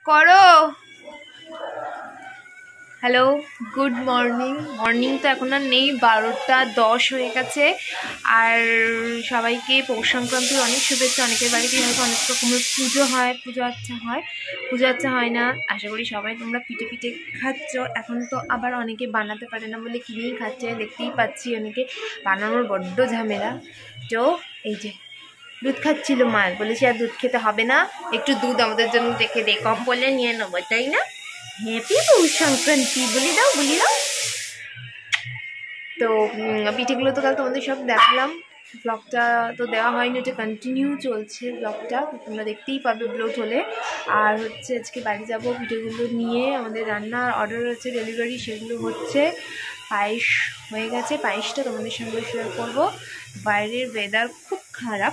করো। Hello, good morning. Morning তো এখন আর নেই, 12টা 10 হয়ে গেছে। আর সবাইকে পৌষ সংক্রান্তির অনেক শুভেচ্ছা। অনেকের বাড়িতেই হয়তো অনেক রকমের পুজো হয়, পুজো আচ্ছা হয় না। আশা করি সবাই তোমরা পিঠে পিঠে খাচ্ছ। এখন তো আবার অনেকে বানাতে পারে না বলে কিনেই খাচ্ছে, দেখতেই পাচ্ছি। অনেকে বানানোর বড্ড ঝামেলা। তো এই যে দুধ খাচ্ছিল, মার বলেছি আর দুধ খেতে হবে না, একটু দুধ আমাদের জন্য রেখে দে, কম বলে নিয়ে নেবো, তাই না? হ্যাপি পৌষ সংক্রান্তি বলে দাও, বলে দাও। তো পিঠেগুলো তো কাল তোমাদের সব দেখালাম। ব্লগটা তো দেওয়া হয়নি, ওটা কন্টিনিউ চলছে ব্লগটা, তোমরা দেখতেই পাবে আপলোড হলে। আর হচ্ছে আজকে বাড়ি যাব পিঠেগুলো নিয়ে, আমাদের রান্নার অর্ডার আছে, ডেলিভারি, সেগুলো হচ্ছে। পায়েস হয়ে গেছে, পায়েসটা তোমাদের সঙ্গে শেয়ার করবো। বাইরের ওয়েদার খুব খারাপ,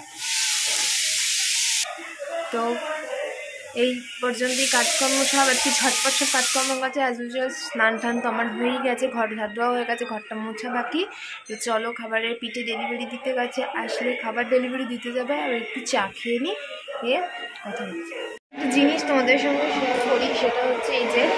তো এই পর্যন্তই কাজকর্ম সব একটু ঝটপট সব কাজকর্ম গেছে অ্যাজ ইউজুয়াল। স্নান টান তো আমার হয়েই গেছে, ঘর ঝাড় দেওয়া হয়ে গেছে, ঘরটা মোছা বাকি। তো চলো, খাবারের পিঠে ডেলিভারি দিতে গেছে, আসলে খাবার ডেলিভারি দিতে যাবে। আর একটু চা খেয়ে নিই, খেয়ে কথা বলছি। একটা জিনিস তোমাদের সঙ্গে শেয়ার করি, সেটা হচ্ছে এই যে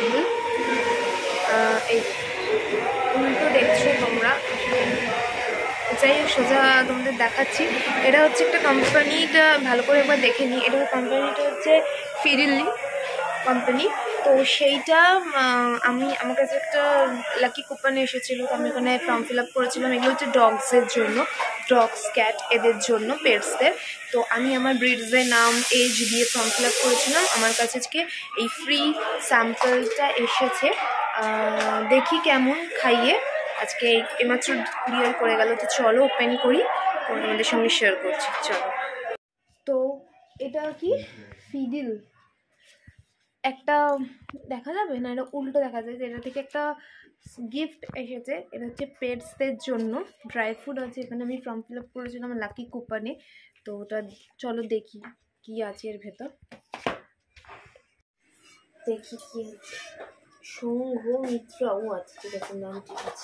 এই উল্টো দেখছো তোমরা, যাই হোক সোজা তোমাদের দেখাচ্ছি। এটা হচ্ছে একটা কোম্পানিটা, ভালো করে একবার দেখে নিই। এটা কোম্পানিটা হচ্ছে ফিরিলি কোম্পানি। তো সেইটা আমার কাছে একটা লাকি কুপন এসেছিলো, তো আমি ওখানে ফর্ম ফিল আপ করেছিলাম। এগুলো হচ্ছে ডগসের জন্য, ডগস ক্যাট এদের জন্য, পেটসদের। তো আমি আমার ব্রিডসের নাম এজ দিয়ে ফর্ম ফিল আপ করেছিলাম। আমার কাছে আজকে এই ফ্রি স্যাম্পলটা এসেছে, দেখি কেমন খাইয়ে। আজকে এইমাত্র ক্লিয়ার করে গেল। তো চলো ওপেন করি, তোমাদের সঙ্গে শেয়ার করছি, চলো। তো এটা কি ফিডিল, একটা দেখা যাবে না, এটা উল্টো দেখা যায়। এটা থেকে একটা গিফট এসেছে, এটা হচ্ছে পেটসদের জন্য। ড্রাই ফ্রুট আছে এখানে, আমি ফর্ম ফিল আপ করেছিলাম লাকি কুপনে। তো ওটা চলো দেখি কি আছে এর ভেতর, দেখি কি আছে। সংঘ মিত্রাও আছে, ঠিক আছে, নাম ঠিক আছে।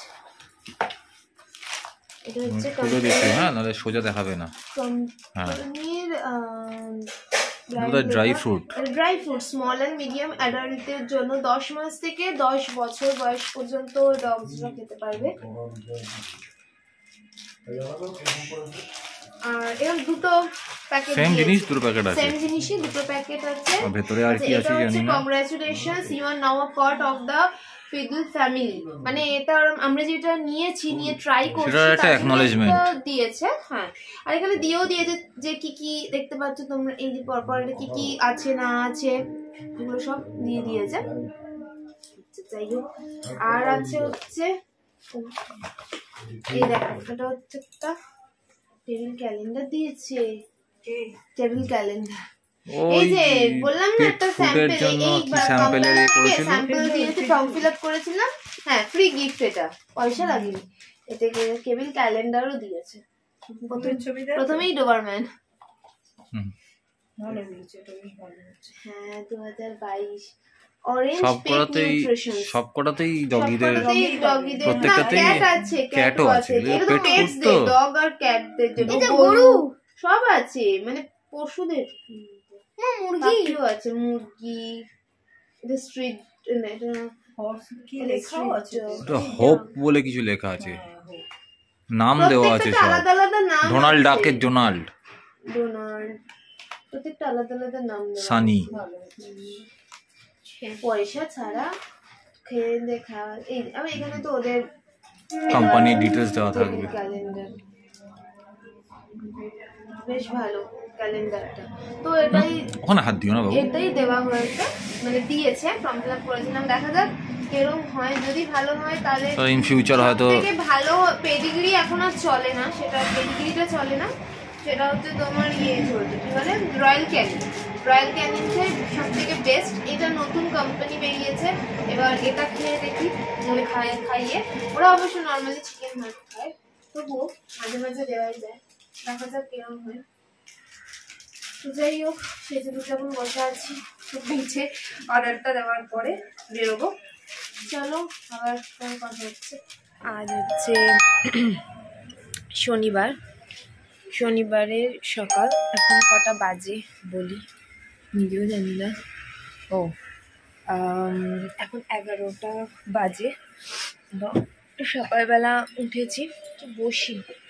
এটা হচ্ছে সোজা দেখাবে না, কোম্পানির dry fruit small and medium অ্যাডাল্টদের জন্য 10 মাস থেকে 10 বছর বয়স পর্যন্ত ডগসরা খেতে পারবে। আর এরকম দুটো প্যাকেট, সেম জিনিস দুটো প্যাকেট আছে, সেম জিনিসই দুটো প্যাকেট আছে। ভেতরে আর কি আছে জানি না। Congratulations, you are now a part of the Fiddle family. মানে এটা আমরা যেটা নিয়েছি, নিয়ে ট্রাই করছি, সেটা একটা অ্যাকনলেজমেন্ট দিয়েছে। হ্যাঁ, আর এখানে দিয়েও দিয়েছে যে কি কি দেখতে পাচ্ছ তোমরা, এই যে পরপর কি কি আছে না আছে এগুলো সব দিয়ে দিয়েছে। যাই হোক, আর আছে হচ্ছে এই দেখো, এটা হচ্ছে একটা টেবিল ক্যালেন্ডার দিয়েছে, টেবিল ক্যালেন্ডার। এই যে বললাম না একটা স্যাম্পল, স্যাম্পল দিয়েছে, ফর্ম ফিল আপ করেছিলাম। হ্যাঁ, ফ্রি গিফট, এটা পয়সা লাগেনি। এটা টেবিল ক্যালেন্ডারও দিয়েছে। প্রথমেই ডোবারম্যান, হ্যাঁ 2022। সবকটাতেই ডগিদের, প্রত্যেকটাতেই ক্যাটও আছে। ডগ আর ক্যাটদের জন্য, গরু সব আছে, মানে পশুদের। মুরগিও আছে, মুরগি। এটা স্ট্রিট, হোপ বলে কিছু লেখা আছে, নাম দেওয়া আছে সব। আলাদা আলাদা নাম, ডোনাল্ড ডাকের ডোনাল্ড, প্রত্যেকটা আলাদা আলাদা নাম, সানি। পয়সা ছাড়া খেয়ে দেখা। এই আমি এখানে তো ওদের কোম্পানির ডিটেইলস দেওয়া থাকবে। ক্যালেন্ডার বেশ ভালো ক্যালেন্ডারটা। তো এটাই, ওখানে হাত দিও না বাবু, এটাই দেওয়া হয়েছে, মানে দিয়েছে। ফর্ম ফিল আপ করেছিলাম, দেখা যাক কেরম হয়। যদি ভালো হয় তাহলে ইন ফিউচার হয়তো ভালো। পেডিগ্রি এখন আর চলে না, সেটা পেডিগ্রিটা চলে না, সেটা হচ্ছে তোমার চলছে কি বলে, রয়্যাল ক্যানিন। রয়্যাল ক্যানিনটা সব থেকে বেস্ট। এটা নতুন কোম্পানি বেরিয়েছে, এবার এটা খেয়ে দেখি, মানে খাইয়ে। ওরা অবশ্য নর্মালি চিকেন ভাত খায়, তবুও মাঝে মাঝে দেওয়াই যায়, দেখা যাক কেরম হয়। যাই হোক, সেটা দুটো এখন বসে আছি, নিচে অর্ডারটা দেওয়ার পরে বেরোবো। চলো, আবার কথা হচ্ছে। আজ হচ্ছে শনিবার, শনিবারের সকাল। এখন কটা বাজে বলি, নিজেও জানি না। ও এখন 11টা বাজে। তো সকালবেলা উঠেছি, তো বসি।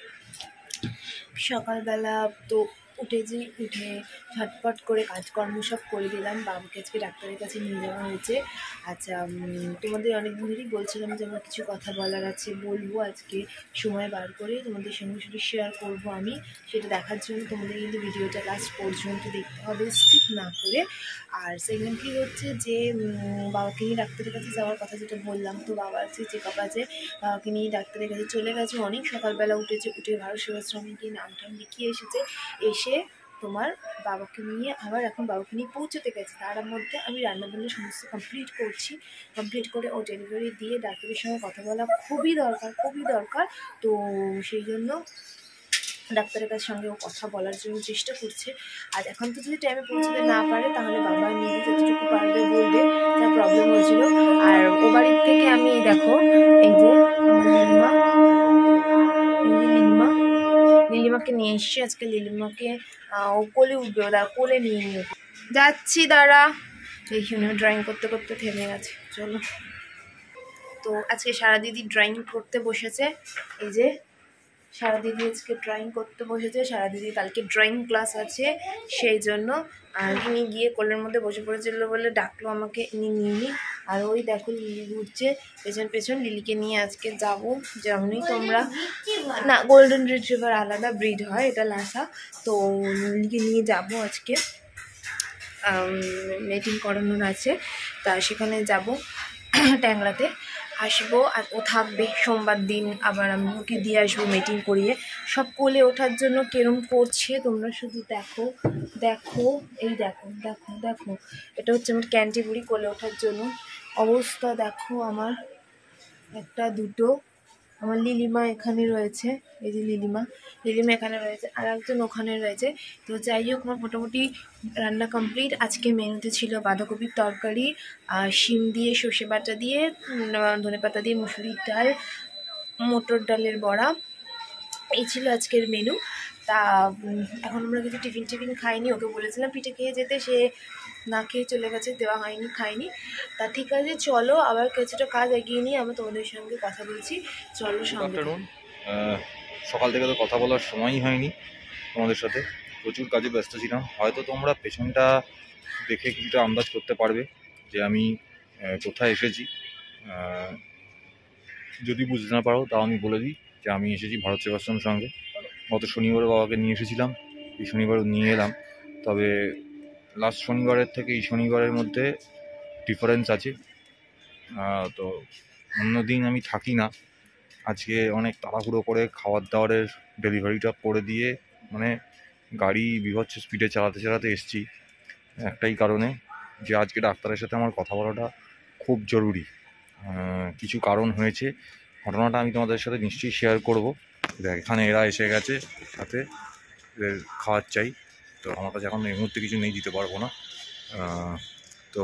সকালবেলা তো উঠেছি, উঠে ঝটপট করে কাজকর্ম সব করে দিলাম। বাবুকে আজকে ডাক্তারের কাছে নিয়ে যাওয়া হয়েছে। আচ্ছা, তোমাদের অনেক দিনেরই বলছিলাম যে আমার কিছু কথা বলার আছে, বলবো আজকে সময় বার করে তোমাদের সঙ্গে শুধু শেয়ার করব আমি। সেটা দেখার জন্য তোমাদের কিন্তু ভিডিওটা লাস্ট পর্যন্ত দেখতে হবে, স্কিপ না করে। আর সেকেন্ডলি হচ্ছে যে বাবাকে নিয়ে ডাক্তারের কাছে যাওয়ার কথা যেটা বললাম, তো বাবার যে চেক আপ আছে, বাবাকে নিয়ে ডাক্তারের কাছে চলে গেছে। অনেক সকালবেলা উঠেছে, উঠে ভারত সেবাশ্রমে গিয়ে নামটাম লিখিয়ে এসেছে। এসে তোমার বাবাকে নিয়ে আবার এখন বাবাকে নিয়ে পৌঁছতে গেছে। তার মধ্যে আমি রান্নাবান্না সমস্ত কমপ্লিট করছি। কমপ্লিট করে ও ডেলিভারি দিয়ে ডাক্তারের সঙ্গে কথা বলা খুবই দরকার, খুবই দরকার। তো সেই জন্য ডাক্তারের কাছে সঙ্গে ও কথা বলার জন্য চেষ্টা করছে। আর এখন তো যদি টাইমে পৌঁছতে না পারে, তাহলে বাবা নিজে যতটুকু পারবে বলবে, যা প্রবলেম হয়েছিল। আর ও বাড়ির থেকে আমি দেখো, এই যে আমার লিলিমা, এই যে লিলিমা, লিলিমাকে নিয়ে এসছি আজকে। লিলিমাকে ও কোলে উঠবে, ওরা কোলে নিয়ে নিয়ে যাচ্ছি। দাঁড়া, এইখানে ড্রয়িং করতে করতে থেমে গেছে। চলো, তো আজকে সারা দিদি ড্রয়িং করতে বসেছে। এই যে সারা দিদি আজকে ড্রয়িং করতে বসেছে। সারা দিদি কালকে ড্রয়িং ক্লাস আছে, সেই জন্য। আর ইনি গিয়ে কোলের মধ্যে বসে পড়েছিল বলে ডাকলো আমাকে, ইনি নিয়ে। আর ওই দেখো লিলি ঘুরছে পেছন পেছন। লিলিকে নিয়ে আজকে যাবো, যেমনই তোমরা, না গোল্ডেন রিট্রিভার আলাদা ব্রিড হয়, এটা লাসা। তো লিলিকে নিয়ে যাবো আজকে, মিটিং করানোর আছে, তা সেখানে যাব। ট্যাংরাতে আসবো, আর ও থাকবে সোমবার দিন। আবার আমি ওকে দিয়ে আসবো মিটিং করিয়ে। সব কোলে ওঠার জন্য কেরম করছে তোমরা শুধু দেখো, দেখো, এই দেখো, দেখো, দেখো। এটা হচ্ছে আমার ক্যান্টিবুড়ি কোলে ওঠার জন্য। অবস্থা দেখো আমার, একটা দুটো। আমার লিলিমা এখানে রয়েছে, এই যে লিলিমা, লিলিমা এখানে রয়েছে, আর একজন ওখানে রয়েছে। তো যাই হোক, আমার মোটামুটি রান্না কমপ্লিট। আজকে মেনুতে ছিল বাঁধাকপির তরকারি, শিম দিয়ে, সর্ষে বাটা দিয়ে, ধনেপাতা দিয়ে, মুসুরির ডাল, মটর ডালের বড়া। এই ছিল আজকের মেনু। তা এখন আমরা কিছু টিফিন খাইনি। ওকে বলেছিলাম পিঠে খেয়ে যেতে, সে না খেয়ে চলে গেছে, দেওয়া হয়নি, খাইনি। তা ঠিক আছে, চলো আবার কিছুটা কাজ এগিয়ে নিয়ে আমি তোমাদের সঙ্গে কথা বলছি। চলো সঙ্গে। সকাল থেকে তো কথা বলার সময়ই হয়নি তোমাদের সাথে, প্রচুর কাজে ব্যস্ত ছিলাম। হয়তো তোমরা পেছনটা দেখে কিছুটা আন্দাজ করতে পারবে যে আমি কোথায় এসেছি। যদি বুঝতে না পারো তাও আমি বলে দিই যে আমি এসেছি ভারত সেবাশ্রম সঙ্গে। গত শনিবারে বাবাকে নিয়ে এসেছিলাম, এই শনিবারও নিয়ে এলাম। তবে লাস্ট শনিবারের থেকে এই শনিবারের মধ্যে ডিফারেন্স আছে। তো অন্য দিন আমি থাকি না। আজকে অনেক তাড়াহুড়ো করে খাবার দাবারের ডেলিভারিটা করে দিয়ে, মানে গাড়ি বিভৎস স্পিডে চালাতে চালাতে এসেছি। একটাই কারণে, যে আজকে ডাক্তারের সাথে আমার কথা বলাটা খুব জরুরি। কিছু কারণ হয়েছে, ঘটনাটা আমি তোমাদের সাথে নিশ্চয়ই শেয়ার করব। দেখ, এখানে এরা এসে গেছে, সাথে এদের খাওয়ার চাই। তো আমার কাছে এখন এই মুহূর্তে কিছু নেই, দিতে পারবো না। তো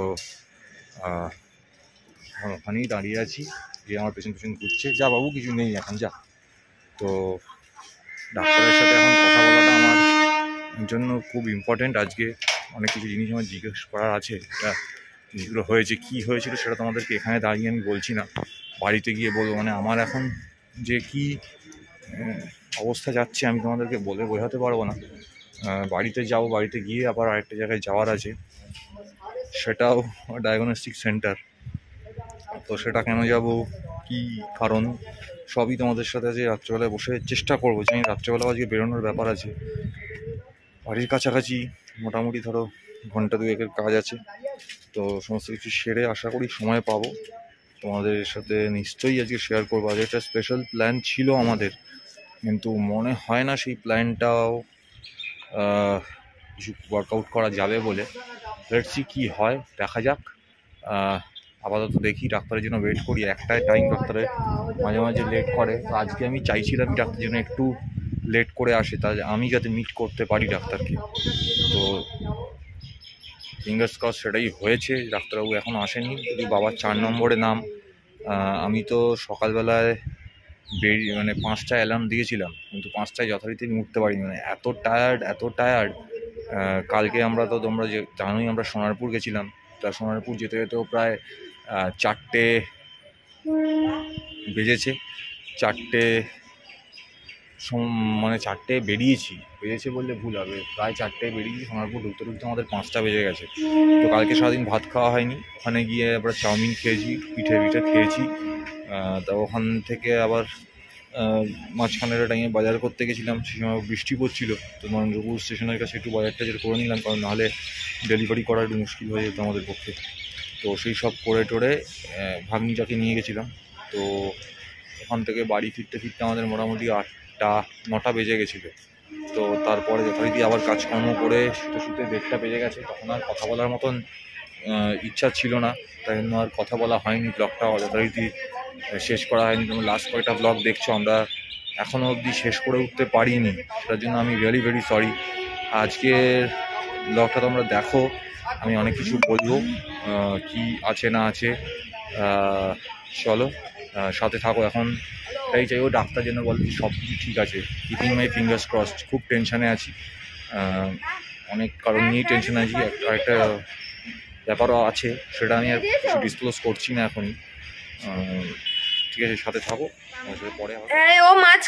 এখন ওখানেই দাঁড়িয়ে আছি, যে আমার পেছন পেছন ঘুরছে। যা বাবু, কিছু নেই এখন, যা। তো ডাক্তারের সাথে এখন কথা বলাটা আমার জন্য খুব ইম্পর্টেন্ট। আজকে অনেক কিছু জিনিস আমার জিজ্ঞেস করার আছে। এটা যেগুলো হয়েছে, কী হয়েছিল সেটা তোমাদেরকে এখানে দাঁড়িয়ে আমি বলছি না, বাড়িতে গিয়ে বলবো। মানে আমার এখন যে কি অবস্থা যাচ্ছে আমি তোমাদেরকে বলে বোঝাতে পারবো না। বাড়িতে যাবো, বাড়িতে গিয়ে আবার আরেকটা জায়গায় যাওয়ার আছে, সেটাও ডায়াগনস্টিক সেন্টার। তো সেটা কেন যাব, কি কারণ, সবই তোমাদের সাথে আজকে রাত্রেবেলায় বসে চেষ্টা করবো। জানি রাত্রেবেলা আজকে বেরোনোর ব্যাপার আছে। বাড়ির কাছাকাছি মোটামুটি ধরো ঘন্টা দুয়েকের কাজ আছে। তো সমস্ত কিছু সেরে আশা করি সময় পাবো, তোমাদের সাথে নিশ্চয়ই আজকে শেয়ার করবো। আজ একটা স্পেশাল প্ল্যান ছিল আমাদের, কিন্তু মনে হয় না সেই প্ল্যানটাও কিছু ওয়ার্কআউট করা যাবে বলে। লেটস সি কী হয়, দেখা যাক। আপাতত দেখি, ডাক্তারের জন্য ওয়েট করি। একটাই টাইম ডাক্তারের, মাঝে মাঝে লেট করে। তো আজকে আমি চাইছিলাম ডাক্তারের জন্য একটু লেট করে আসে, তাহলে আমি যাতে মিট করতে পারি ডাক্তারকে। তো ফিঙ্গার্স ক্রস সেটাই হয়েছে। ডাক্তারবাবু এখন আসেনি, যদি বাবার 4 নম্বরে নাম। আমি তো সকালবেলায় মানে 5টায় অ্যালার্ম দিয়েছিলাম, কিন্তু 5টায় যথারীতি আমি উঠতে পারিনি। মানে এত টায়ার্ড, এত টায়ার্ড। কালকে আমরা তো, তোমরা যে জানোই, আমরা সোনারপুর গেছিলাম। তা সোনারপুর যেতে যেতেও প্রায় 4টে বেজেছে। 4টে মানে 4টে বেরিয়েছে বললে ভুল হবে, প্রায় 4টে বেরিয়েছি। সোনারপুর ঢুকতে ঢুকতে আমাদের 5টা বেজে গেছে। তো কালকে সারাদিন ভাত খাওয়া হয়নি, ওখানে গিয়ে আবার চাউমিন খেয়েছি, পিঠে খেয়েছি। তা ওখান থেকে আবার মাঝখানের টাইমে বাজার করতে গেছিলাম, সেই সময় বৃষ্টি পড়ছিল। তো নরেন্দ্রপুর স্টেশনের কাছে একটু বাজারটা যেটা করে নিলাম, কারণ নাহলে ডেলিভারি করা একটু মুশকিল হয়ে যেত আমাদের পক্ষে। তো সেই সব করে টোরে ভাগ্নিটাকে নিয়ে গেছিলাম। তো ওখান থেকে বাড়ি ফিরতে আমাদের মোটামুটি 8টা-9টা বেজে গেছিলো। তো তারপরে যথারীতি আবার কাজকর্ম করে শুতে 1:30টা বেজে গেছে। তখন আর কথা বলার মতন ইচ্ছা ছিল না, তাই জন্য আর কথা বলা হয়নি, ব্লগটা যথারীতি শেষ করা হয়নি। তোমরা লাস্ট কয়েকটা ব্লগ দেখছো, আমরা এখনও অবধি শেষ করে উঠতে পারিনি, সেটার জন্য আমি ভেরি ভেরি সরি। আজকের ব্লগটা তোমরা দেখো, আমি অনেক কিছু বলবো, কি আছে না আছে। চলো সাথে থাকো। এখন তাই চাইও ডাক্তার যেন বলে সব কিছু ঠিক আছে, কিপিং মাই ফিঙ্গার্স ক্রসড। খুব টেনশানে আছি, অনেক কারণ নিয়েই টেনশানে আছি। একটা ব্যাপারও আছে, সেটা আমি আর কিছু ডিসক্লোজ করছি না এখনই। ঠিক আছে, সাথে থাকো, পরে ও মাছ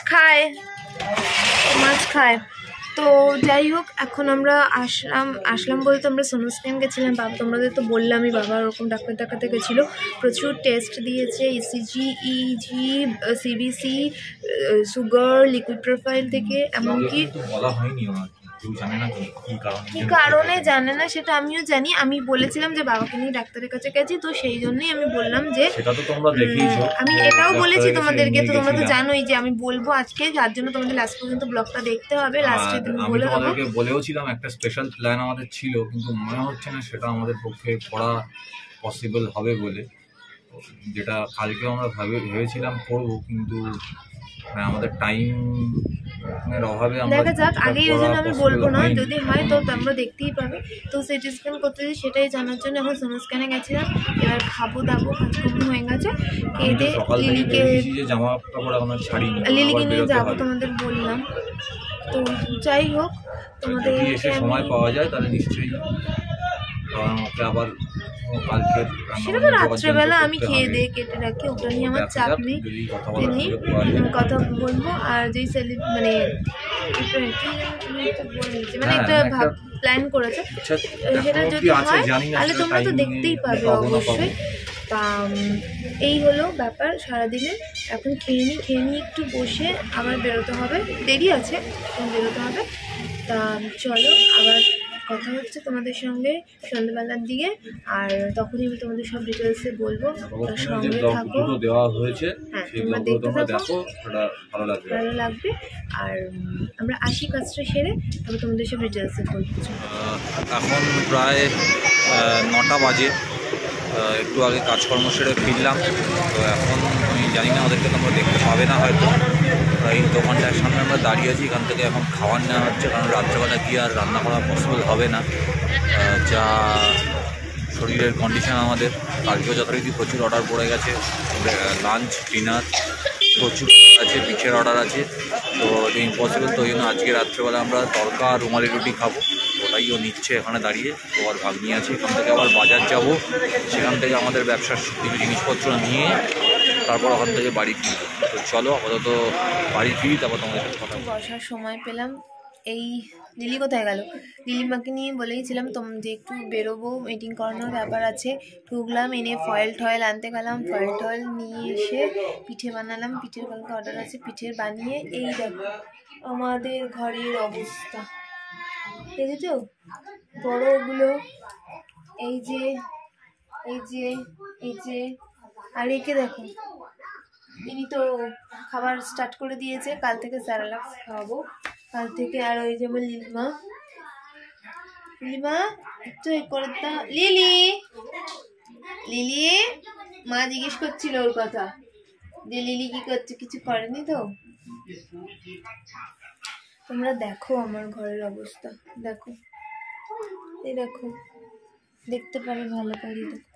খায়। তো যাই হোক, এখন আমরা আসলাম বলতে আমরা সোনোস্ক্যান গেছিলাম। বাবা তোমাদের তো বললামই, বাবা ওরকম ডাক্তার দেখাতে গেছিলো, প্রচুর টেস্ট দিয়েছে, ECG, EEG, CBC, sugar, liquid profile থেকে, এমনকি বলা হয়নি আমার কি কারণে জানে না সেটা আমিও জানি। আমি বলেছিলাম যে বাবাকে নিয়ে ডাক্তারের কাছে গেছি, তো সেই জন্যই আমি বললাম যে আমি এটাও বলেছি তোমাদেরকে, তো তোমরা তো জানোই যে আমি বলবো আজকে, যার জন্য তোমাদের লাস্ট পর্যন্ত ব্লগটা দেখতে হবে। লাস্টে তুমি বলে দেবো। বলেওছিলাম একটা স্পেশাল প্ল্যান আমাদের ছিল, কিন্তু মনে হচ্ছে না সেটা আমাদের পক্ষে করা পসিবল হবে বলে। যেটা কালকে আমরা ভেবেছিলাম করবো, কিন্তু আমাদের টাইমের অভাবে দেখা যাক। আগে ওই জন্য আমি বলবো না, যদি হয় তো তোমরা দেখতেই পাবে। তো সিটি স্ক্যান করতে সেটাই জানার জন্য এখন সোনো স্ক্যানে গেছিলাম। এবার খাবো দাবো, কাজকর্ম হয়ে গেছে, খেয়ে লিলিকে নিয়ে যাবো, তোমাদের বললাম। তো যাই হোক, তোমাদের সময় পাওয়া যায় তাহলে নিশ্চয়ই আবার সেটা তো রাত্রেবেলা আমি খেয়ে দিয়ে কেটে রাখি, ওটা নিয়ে আমার চাপ নেই। কথা বলবো। আর যেই মানে একটা প্ল্যান করেছে, সেটা যদি হয় তাহলে তোমরা তো দেখতেই পাবে অবশ্যই। তা এই হলো ব্যাপার সারাদিনে। এখন খেয়ে নিই একটু বসে, আবার বেরোতে হবে, দেরি আছে, বেরোতে হবে। তা চলো, আবার কথা হচ্ছে তোমাদের সঙ্গে সন্ধ্যেবেলার দিকে, আর তখনই আমি তোমাদের সব ডিটেলসে বলবো। তার সঙ্গে থাকো, হ্যাঁ তোমরা দেখতে থাকো, ভালো লাগবে। আর আমরা আসি কাজটা সেরে, তবে তোমাদের সব ডিটেলসে বলবো। এখন প্রায় 9টা বাজে, একটু আগে কাজকর্ম সেরে ফিরলাম। তো এখন আমি জানি না ওদেরকে তোমরা দেখতে পাবে না হয়তো। এই দোকানটার সামনে আমরা দাঁড়িয়ে আছি, এখান থেকে এখন খাবার নেওয়া হচ্ছে, কারণ রাত্রেবেলা গিয়ে আর রান্না করা পসিবল হবে না, যা শরীরের কন্ডিশন আমাদের। কালকেও যথারীতি প্রচুর অর্ডার পড়ে গেছে, লাঞ্চ ডিনার প্রচুর আছে, পিঠের অর্ডার আছে। তো এটা ইম্পসিবল, তো ওই জন্য আজকে রাত্রেবেলা আমরা তড়কা রুমালি রুটি খাবো, ওটাইও নিচ্ছে এখানে দাঁড়িয়ে। তো আর ভাগ্নি আছে, এখান থেকে আবার বাজার যাব, সেখান থেকে আমাদের ব্যবসার কিছু জিনিসপত্র নিয়ে তারপর ওখান থেকে বাড়ি ফিরবো। তো চলো আপাতত বাড়ি ফিরি, তারপর তোমাদের সাথে কথা বসার সময় পেলাম। এই লিলি কোথায় গেল? লিলিমাকে নিয়ে বলেইছিলাম যে একটু বেরোবো, মিটিং করানোর ব্যাপার আছে। ঢুকলাম, এনে ফয়েল টয়েল আনতে গেলাম, ফয়েল টয়েল নিয়ে এসে পিঠে বানালাম। পিঠের কালকে অর্ডার আছে, পিঠের বানিয়ে এই দেখো আমাদের ঘরের অবস্থা, দেখেছো বড়গুলো, এই যে এই যে এই যে, আর একে দেখো, ইনি তো খাবার স্টার্ট করে দিয়েছে। কাল থেকে স্যারালাক্স খাওয়াবো, কাল থেকে। আর ওই যেমন লিলিমা একটু করে দাও। লিলি মা জিজ্ঞেস করছিল ওর কথা, যে লিলি কি করছে, কিছু করেনি তো। তোমরা দেখো আমার ঘরের অবস্থা, দেখো এই দেখো, দেখতে পাবে ভালো করে, দেখো।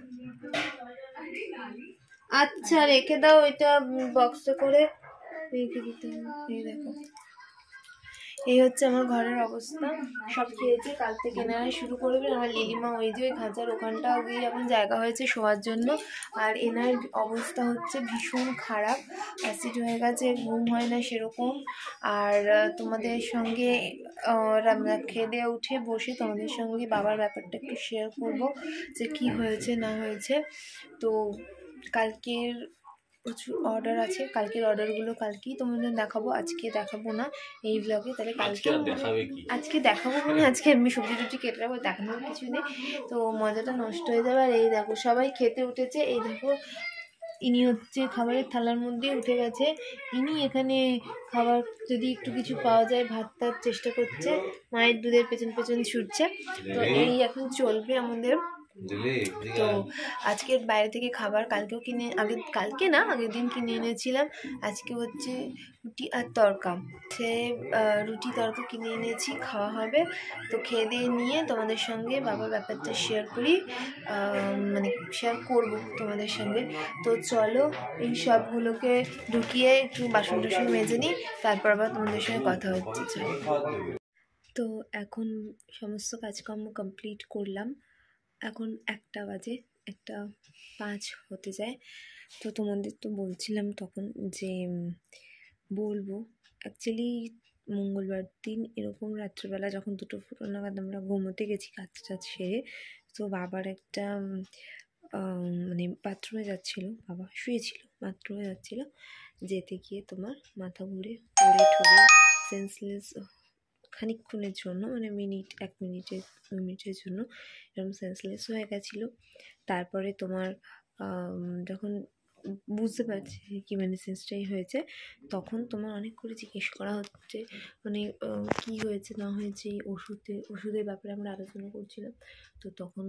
আচ্ছা রেখে দাও, এটা বক্সে করে রেখে দিতে হবে। এই দেখো, এই হচ্ছে আমার ঘরের অবস্থা, সব খেয়েছে, কাল থেকে এনারা শুরু করবে। আমার লিলিমা ওই যে ওই খাঁচার ওখানটা গিয়ে এখন জায়গা হয়েছে শোয়ার জন্য। আর এনার অবস্থা হচ্ছে ভীষণ খারাপ, অ্যাসিড হয়ে গেছে, ঘুম হয় না সেরকম। আর তোমাদের সঙ্গে রান্না খেয়ে দিয়ে উঠে বসে তোমাদের সঙ্গে বাবার ব্যাপারটা একটু শেয়ার করব যে কি হয়েছে না হয়েছে। তো কালকের প্রচুর অর্ডার আছে, কালকের অর্ডারগুলো কালকেই তোমাদের দেখাবো, আজকে দেখাবো না এই ব্লগে। তাহলে কালকে আজকে দেখাবো মানে আজকে আমি সবজি টবজি কেটে রাখবো, দেখানোর কিছু নেই, তো মজাটা নষ্ট হয়ে যাবে। আর এই দেখো সবাই খেতে উঠেছে, এই দেখো ইনি হচ্ছে খাবারের থালার মধ্যে উঠে গেছে, ইনি এখানে খাবার যদি একটু কিছু পাওয়া যায় ভাত টাত চেষ্টা করছে, মায়ের দুধের পেছন পেছন ছুটছে। তো এই এখন চলবে আমাদের। তো আজকের বাইরে থেকে খাবার কালকেও কালকে না আগের দিন কিনে এনেছিলাম। আজকে হচ্ছে রুটি আর তরকা, সে রুটি তরকা কিনে এনেছি, খাওয়া হবে। তো খেয়ে দিয়ে নিয়ে তোমাদের সঙ্গে বাবার ব্যাপারটা শেয়ার করি, মানে শেয়ার করবো তোমাদের সঙ্গে। তো চলো এই সবগুলোকে ঢুকিয়ে একটু বাসন টাসন মেজে নিই, তারপর আবার তোমাদের সঙ্গে কথা হচ্ছে। চলো। তো এখন সমস্ত কাজকর্ম কমপ্লিট করলাম, এখন 1টা বাজে, 1:05 হতে যায়। তো তোমাদের তো বলছিলাম তখন যে বলবো অ্যাকচুয়ালি মঙ্গলবার দিন এরকম রাত্রিবেলা যখন 2টো নাগাদ আমরা ঘুমোতে গেছি কাজ টাজ সেরে, তো বাবার একটা মানে বাথরুমে যাচ্ছিল, বাবা শুয়েছিল বাথরুমে যাচ্ছিল, যেতে গিয়ে তোমার মাথা ঘুরে পড়ে ঠরে সেন্সলেস খানিকক্ষণের জন্য, মানে 1 মিনিটের জন্য এরকম সেন্সলেস হয়ে গেছিলো। তারপরে তোমার যখন বুঝতে পারছি কি মানে সেন্সটাই হয়েছে, তখন তোমার অনেক করে জিজ্ঞেস করা হচ্ছে মানে কি হয়েছে না হয়েছে, ওষুধের ব্যাপারে আমরা আলোচনা করছিলাম। তো তখন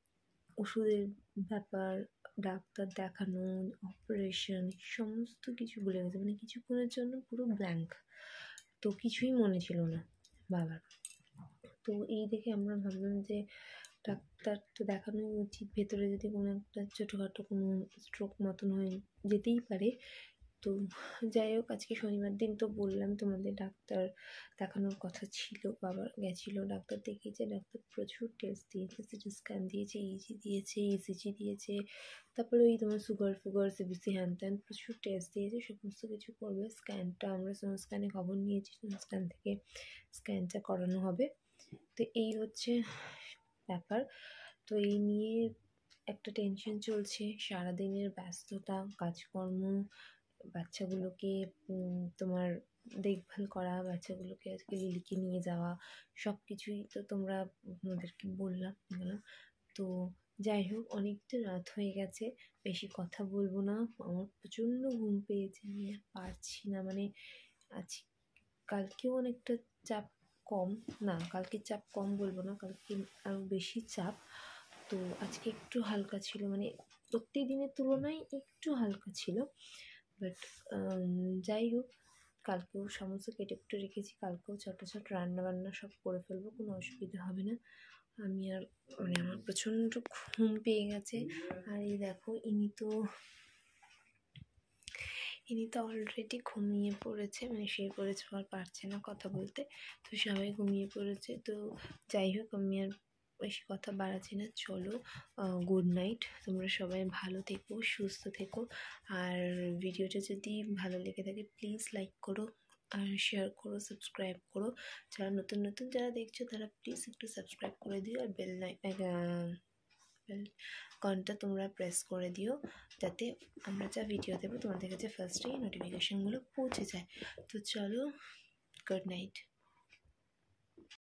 ওষুধের ব্যাপার, ডাক্তার দেখানো, অপারেশন সমস্ত কিছু ভুলে গেছে, মানে কিছুক্ষণের জন্য পুরো ব্ল্যাঙ্ক, তো কিছুই মনে ছিল না বাবার। তো এই দেখে আমরা ভাবলাম যে ডাক্তার তো দেখানোই উচিত, ভেতরে যদি কোনো একটা ছোটোখাটো কোনো স্ট্রোক মতন হয়ে যেতেই পারে। তো যাই হোক আজকে শনিবার দিন, তো বললাম তোমাদের ডাক্তার দেখানোর কথা ছিল, বাবার গেছিলো, ডাক্তার দেখিয়েছে, ডাক্তার প্রচুর টেস্ট দিয়েছে, সিটি স্ক্যান দিয়েছে, ইসিজি দিয়েছে, তারপরে ওই তোমার সুগার সিবিসি হ্যান ত্যান প্রচুর টেস্ট দিয়েছে, সমস্ত কিছু করবে। স্ক্যানটা আমরা স্ক্যানে খবর নিয়েছি, স্ক্যান থেকে স্ক্যানটা করানো হবে। তো এই হচ্ছে ব্যাপার। তো এই নিয়ে একটা টেনশন চলছে, সারাদিনের ব্যস্ততা, কাজকর্ম, বাচ্চাগুলোকে তোমার দেখভাল করা, বাচ্চাগুলোকে আজকে লিলিকে নিয়ে যাওয়া, সব কিছুই তো তোমরা ওদেরকে বললাম। তো যাই হোক অনেকটা রাত হয়ে গেছে, বেশি কথা বলবো না, আমার প্রচণ্ড ঘুম পেয়েছে, আমি আর পারছি না। মানে আজ কালকেও অনেকটা চাপ কম, না কালকে চাপ কম বলবো না, কালকে আরও বেশি চাপ। তো আজকে একটু হালকা ছিল, মানে প্রত্যেক দিনের তুলনায় একটু হালকা ছিল। বাট যাই হোক কালকেও সমস্ত কেটে কুটে রেখেছি, কালকেও ছোটো রান্নাবান্না সব করে ফেলবো, কোনো অসুবিধা হবে না। আমি আর মানে আমার প্রচণ্ড ঘুম পেয়ে গেছে। আর এই দেখো ইনি তো অলরেডি ঘুমিয়ে পড়েছে, মানে শুয়ে পড়েছে, আর পারছে না কথা বলতে, তো সবাই ঘুমিয়ে পড়েছে। তো যাই হোক আমি আর বেশি কথা বাড়াচ্ছি না, চলো গুড নাইট, তোমরা সবাই ভালো থেকো, সুস্থ থেকো। আর ভিডিওটা যদি ভালো লেগে থাকে প্লিজ লাইক করো আর শেয়ার করো, সাবস্ক্রাইব করো। যারা নতুন যারা দেখছো তারা প্লিজ একটু সাবস্ক্রাইব করে দিও, আর বেল ঘন্টা তোমরা প্রেস করে দিও, যাতে আমরা যা ভিডিও দেবো তোমাদের কাছে ফার্স্টেই নোটিফিকেশানগুলো পৌঁছে যায়। তো চলো গুড নাইট।